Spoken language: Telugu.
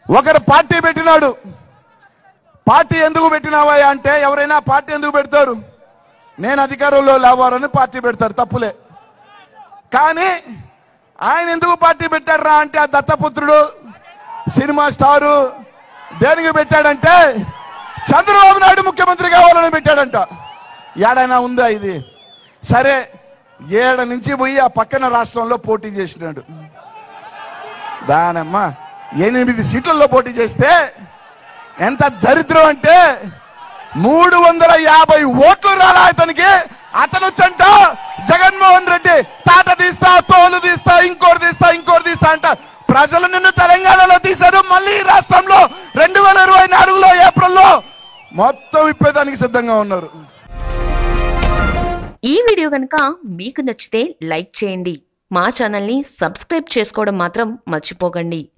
ఒకరు పార్టీ పెట్టినాడు. పార్టీ ఎందుకు పెట్టినావా అంటే, ఎవరైనా పార్టీ ఎందుకు పెడతారు? నేను అధికారంలో లేవాలని పార్టీ పెడతారు, తప్పులే. కానీ ఆయన ఎందుకు పార్టీ పెట్టారా అంటే, ఆ దత్తపుత్రుడు సినిమా స్టారు దేనికి పెట్టాడంటే, చంద్రబాబు నాయుడు ముఖ్యమంత్రి కావాలని పెట్టాడంట. ఏడైనా ఉందా ఇది? సరే, 7 నుంచి పోయి ఆ పక్కన రాష్ట్రంలో పోటీ చేసినాడు. దానమ్మ 8 సీట్లలో పోటీ చేస్తే ఎంత దరిద్రం అంటే 350 ఓట్లు రాలా అతనికి. అతను చంట జగన్మోహన్ రెడ్డి తాట తీస్తా, తోలు తీస్తా, ఇంకోటి తీస్తా అంట. ప్రజలు నిన్ను తెలంగాణలో తీశారు, మళ్ళీ రాష్ట్రంలో 2024లో ఏప్రిల్లో మొత్తం ఇప్పేదానికి సిద్ధంగా ఉన్నారు. ఈ వీడియో కనుక మీకు నచ్చితే లైక్ చేయండి. మా ఛానల్ని సబ్స్క్రైబ్ చేసుకోవడం మాత్రం మర్చిపోకండి.